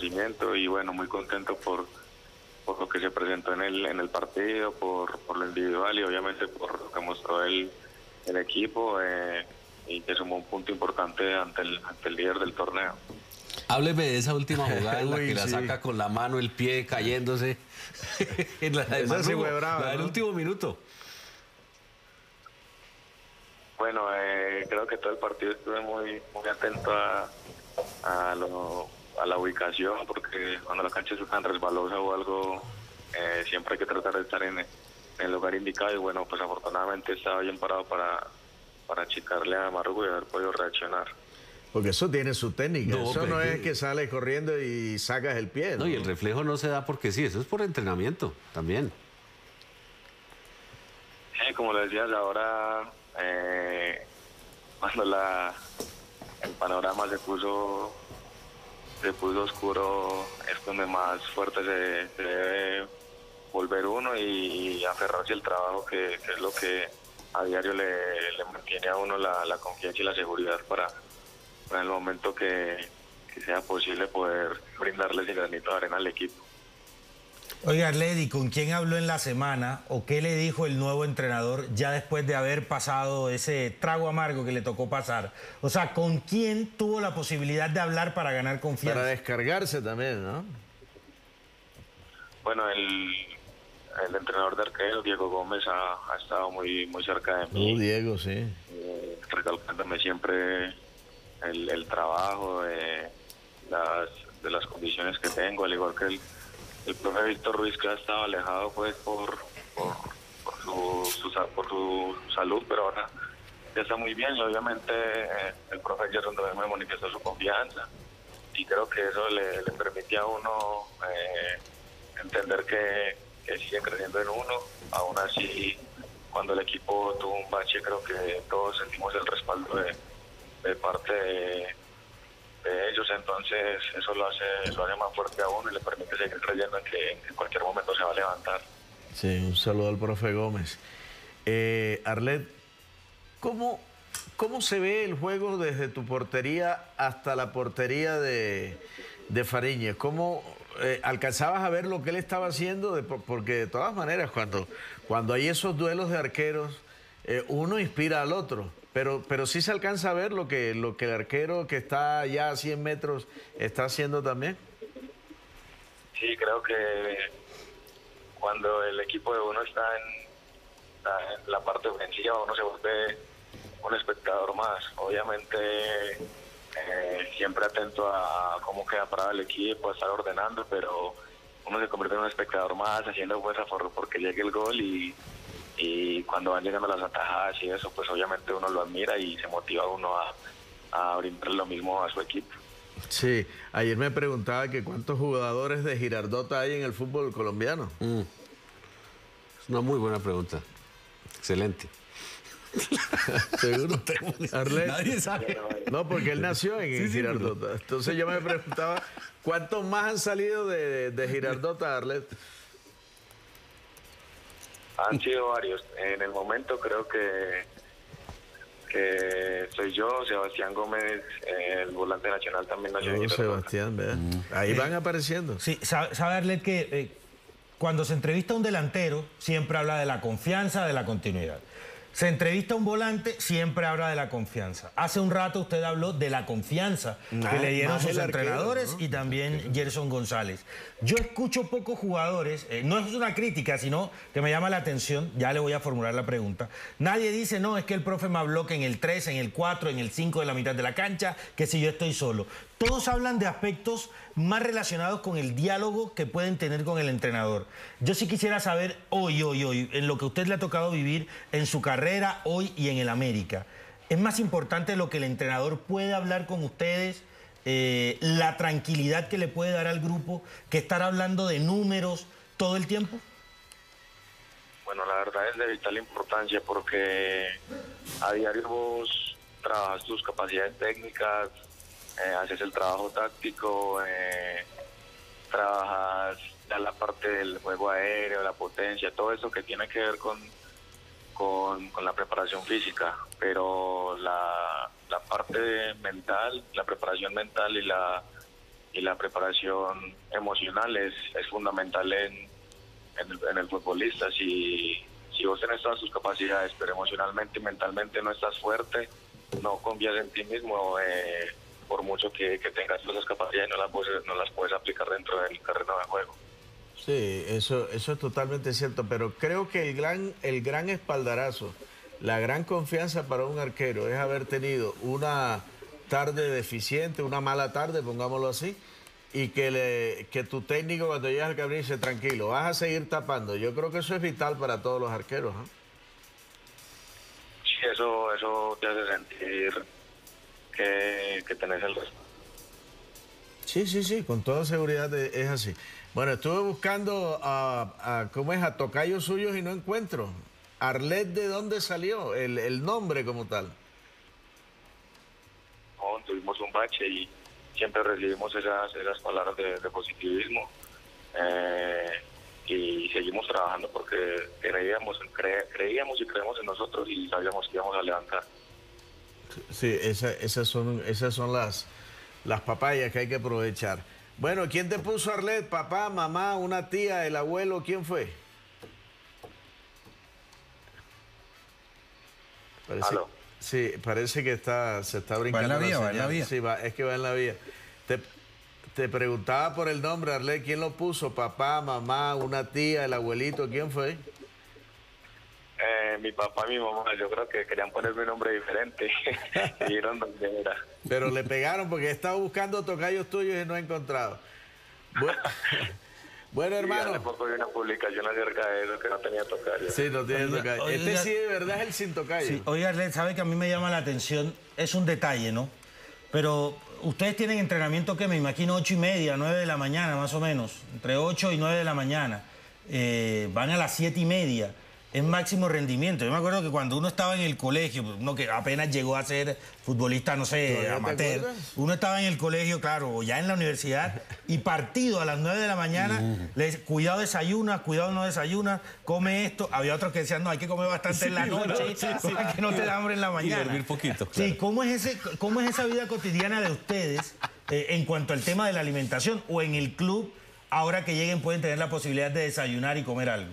reconocimiento y bueno, muy contento por lo que se presentó en el partido, por lo individual y obviamente por lo que mostró el equipo y que sumó un punto importante ante el líder del torneo. Hábleme de esa última jugada en la Uy, que la sí. saca con la mano, el pie cayéndose. En la de Esa sí Marrugo, fue brava, la del ¿no? último minuto. Bueno, creo que todo el partido estuve muy atento a la ubicación, porque cuando la cancha es tan resbalosa o algo, siempre hay que tratar de estar en el lugar indicado y bueno, pues afortunadamente estaba bien parado para achicarle a Marrugo y haber podido reaccionar. Porque eso tiene su técnica. No, Eso pero no es es que- que sales corriendo y sacas el pie, ¿no? No, y el reflejo no se da porque sí, eso es por entrenamiento también. Sí, como le decías ahora, cuando el panorama se puso oscuro, es donde más fuerte se debe volver uno y aferrarse al trabajo, que es lo que a diario le mantiene a uno la confianza y la seguridad para en el momento que sea posible poder brindarle ese granito de arena al equipo. Oiga, Arledi, ¿con quién habló en la semana o qué le dijo el nuevo entrenador ya después de haber pasado ese trago amargo que le tocó pasar? O sea, ¿con quién tuvo la posibilidad de hablar para ganar confianza? Para descargarse también, ¿no? Bueno, el entrenador de arqueros, Diego Gómez, ha estado muy cerca de mí. Diego, sí. Recalcándome siempre el trabajo de las condiciones que tengo, al igual que el profe Víctor Ruiz, que ha estado alejado pues por su salud, pero ahora ya está muy bien y obviamente el profe Gerson también me manifestó su confianza y creo que eso le permite a uno entender que sigue creciendo en uno. Aún así, cuando el equipo tuvo un bache, creo que todos sentimos el respaldo de parte de ellos, entonces eso lo hace más fuerte a uno y le permite seguir creyendo en que en cualquier momento se va a levantar. Sí, un saludo al profe Gómez. Arlet, ¿cómo se ve el juego desde tu portería hasta la portería de Fariñez? ¿Cómo alcanzabas a ver lo que él estaba haciendo? Porque de todas maneras, cuando hay esos duelos de arqueros, uno inspira al otro. Pero sí se alcanza a ver lo que el arquero que está ya a 100 metros está haciendo también. Sí, creo que cuando el equipo de uno está en la parte ofensiva, uno se vuelve un espectador más. Obviamente, siempre atento a cómo queda parado el equipo, a estar ordenando, pero uno se convierte en un espectador más, haciendo fuerza porque llegue el gol y cuando van llegando las atajadas y eso, pues obviamente uno lo admira y se motiva uno a brindarle lo mismo a su equipo. Sí, ayer me preguntaba que cuántos jugadores de Girardota hay en el fútbol colombiano. Es una muy buena pregunta. Excelente. ¿Seguro? Arlet. Nadie sabe. No, porque él nació en Girardota. Entonces yo me preguntaba, ¿cuántos más han salido de Girardota, Arlet? Han sido varios. En el momento creo que soy yo, Sebastián Gómez, el volante nacional también nació en Girardota. Sebastián, vea. Ahí van apareciendo. Sí, sabe Arlet que cuando se entrevista a un delantero siempre habla de la confianza, de la continuidad. Se entrevista a un volante, siempre habla de la confianza. Hace un rato usted habló de la confianza que le dieron sus entrenadores, ¿no? Y también Gerson González. Yo escucho pocos jugadores, no es una crítica, sino que me llama la atención, ya le voy a formular la pregunta. Nadie dice, no, es que el profe me habló que en el 3, en el 4, en el 5 de la mitad de la cancha, que si yo estoy solo. Todos hablan de aspectos más relacionados con el diálogo que pueden tener con el entrenador. Yo sí quisiera saber hoy, en lo que a usted le ha tocado vivir en su carrera, hoy y en el América. ¿Es más importante lo que el entrenador puede hablar con ustedes, la tranquilidad que le puede dar al grupo, que estar hablando de números todo el tiempo? Bueno, la verdad es de vital importancia porque a diario vos trabajas tus capacidades técnicas, haces el trabajo táctico, trabajas ya la parte del juego aéreo, la potencia, todo eso que tiene que ver con la preparación física, pero la parte mental, la preparación mental y la preparación emocional es fundamental en el futbolista. Si vos tenés todas tus capacidades, pero emocionalmente y mentalmente no estás fuerte, no confías en ti mismo, por mucho que tengas todas esas capacidades, no las puedes aplicar dentro del terreno de juego. Sí, eso es totalmente cierto, pero creo que el gran espaldarazo, la gran confianza para un arquero es haber tenido una tarde deficiente, una mala tarde, pongámoslo así, y que tu técnico cuando llegas al camerino dice, tranquilo, vas a seguir tapando. Yo creo que eso es vital para todos los arqueros, ¿eh? Sí, eso te hace sentir que tenés el resto. Sí, con toda seguridad es así. Bueno, estuve buscando a tocayos suyos y no encuentro. Arlet, ¿de dónde salió? El nombre como tal. No, tuvimos un bache y siempre recibimos esas palabras de positivismo, y seguimos trabajando porque creíamos y creemos en nosotros y sabíamos que íbamos a levantar. Sí, esas son las papayas que hay que aprovechar. Bueno, ¿quién te puso Arlet? ¿Papá, mamá, una tía, el abuelo? ¿Quién fue? Parece que se está brincando. Va en la vía. Sí, es que va en la vía. Te preguntaba por el nombre, Arlet, ¿quién lo puso? ¿Papá, mamá, una tía, el abuelito? ¿Quién fue? Mi papá y mi mamá, yo creo que querían ponerme un nombre diferente y vieron dónde era. Pero le pegaron porque he estado buscando tocayos tuyos y no he encontrado. Bueno, hermano. Hace poco vi una publicación acerca de eso, que no tenía tocayo. Sí, no tiene tocayo. Sí de verdad es el sin tocayo. Sí. Oiga, Arlet, sabe que a mí me llama la atención, es un detalle, ¿no? Pero ustedes tienen entrenamiento que me imagino 8:30, 9 de la mañana más o menos, entre 8 y 9 de la mañana. Van a las 7:30. Es máximo rendimiento. Yo me acuerdo que cuando uno estaba en el colegio, uno que apenas llegó a ser futbolista, no sé, amateur, uno estaba en el colegio, claro, o ya en la universidad, y partido a las 9 de la mañana, cuidado desayunas, cuidado no desayunas, come esto. Había otros que decían, no, hay que comer bastante en la noche, para que no te da hambre en la mañana. Y dormir poquito, claro. Sí, ¿cómo es esa vida cotidiana de ustedes en cuanto al tema de la alimentación? O en el club, ahora que lleguen pueden tener la posibilidad de desayunar y comer algo.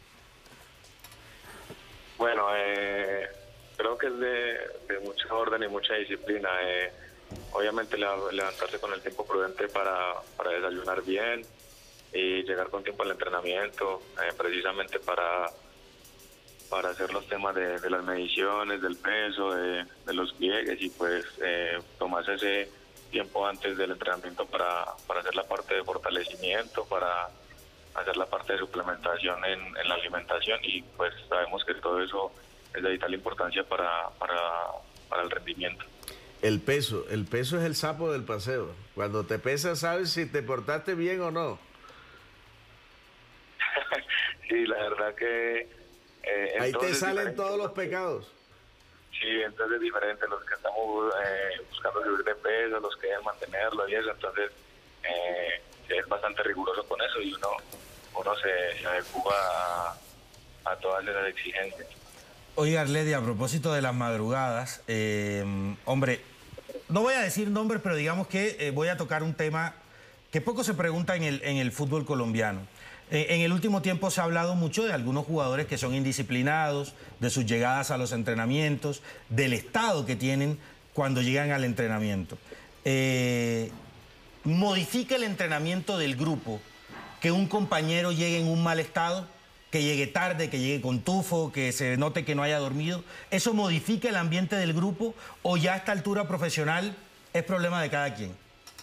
Bueno, creo que es de mucha orden y mucha disciplina. Obviamente levantarse con el tiempo prudente para desayunar bien y llegar con tiempo al entrenamiento, precisamente para hacer los temas de las mediciones, del peso, de los pliegues, y pues tomarse ese tiempo antes del entrenamiento para hacer la parte de fortalecimiento, para hacer la parte de suplementación en la alimentación, y pues sabemos que todo eso es de vital importancia para el rendimiento. El peso es el sapo del paseo. Cuando te pesas sabes si te portaste bien o no. Sí, la verdad que... ahí te salen todos los pecados. Sí, entonces es diferente los que estamos buscando subir de peso, los que deben mantenerlo y eso, entonces es bastante riguroso con eso y uno se adecua a todas esas exigencias. Oiga, Arlet, a propósito de las madrugadas, hombre, no voy a decir nombres, pero digamos que voy a tocar un tema que poco se pregunta en el fútbol colombiano. En el último tiempo se ha hablado mucho de algunos jugadores que son indisciplinados, de sus llegadas a los entrenamientos, del estado que tienen cuando llegan al entrenamiento. ¿Modifica el entrenamiento del grupo que un compañero llegue en un mal estado? Que llegue tarde, que llegue con tufo, que se note que no haya dormido. ¿Eso modifica el ambiente del grupo o ya a esta altura profesional es problema de cada quien?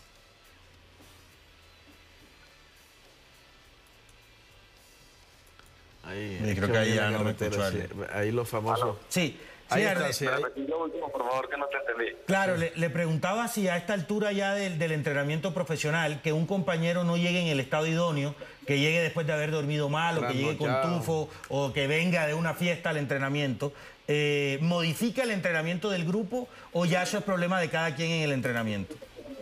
Ahí, creo que ahí ya no me escuchó. Sí. Ahí los famosos. Sí. Ahí Arlet, está, sí, ahí. Lo último, por favor, que no te entendí. Claro, le preguntaba si a esta altura ya del entrenamiento profesional, que un compañero no llegue en el estado idóneo, que llegue después de haber dormido mal, o que llegue con tufo, o que venga de una fiesta al entrenamiento, ¿modifica el entrenamiento del grupo o ya eso es problema de cada quien en el entrenamiento?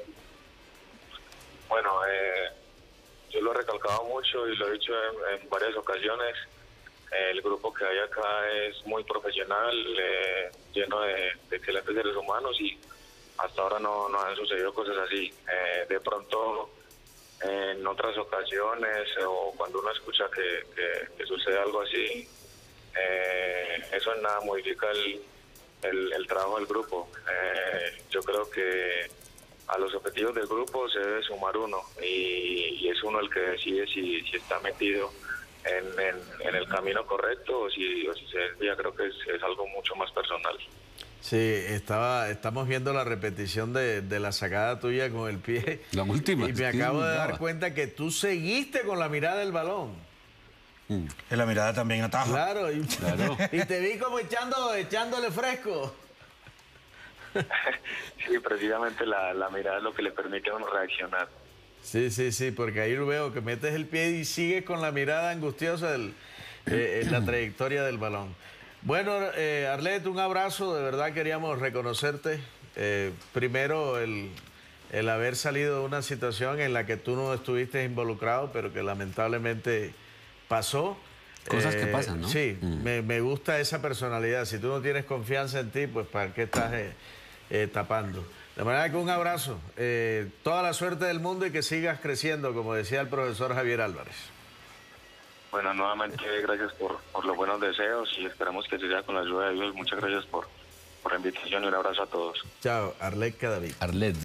Bueno, yo lo he recalcado mucho y lo he dicho en varias ocasiones. El grupo que hay acá es muy profesional, lleno de excelentes seres humanos, y hasta ahora no han sucedido cosas así. De pronto, en otras ocasiones o cuando uno escucha que sucede algo así, eso en nada modifica el trabajo del grupo. Yo creo que a los objetivos del grupo se debe sumar uno y es uno el que decide si está metido en el camino correcto o si se desvía. Creo que es algo mucho más personal. Sí, estamos viendo la repetición de la sacada tuya con el pie. La última. Y me acabo de dar cuenta que tú seguiste con la mirada del balón. En la mirada también ataja. Claro, y te vi como echándole fresco. Sí, precisamente la mirada es lo que le permite a uno reaccionar. Sí, porque ahí lo veo que metes el pie y sigues con la mirada angustiosa en la trayectoria del balón. Bueno, Arlet, un abrazo, de verdad queríamos reconocerte. Primero, el haber salido de una situación en la que tú no estuviste involucrado, pero que lamentablemente pasó. Cosas que pasan, ¿no? Sí, me gusta esa personalidad. Si tú no tienes confianza en ti, pues ¿para qué estás tapando? De manera que un abrazo, toda la suerte del mundo y que sigas creciendo, como decía el profesor Javier Álvarez. Bueno, nuevamente gracias por los buenos deseos y esperamos que se sea con la ayuda de Dios. Muchas gracias por la invitación y un abrazo a todos. Chao, Arlet Cadavid. Arlet.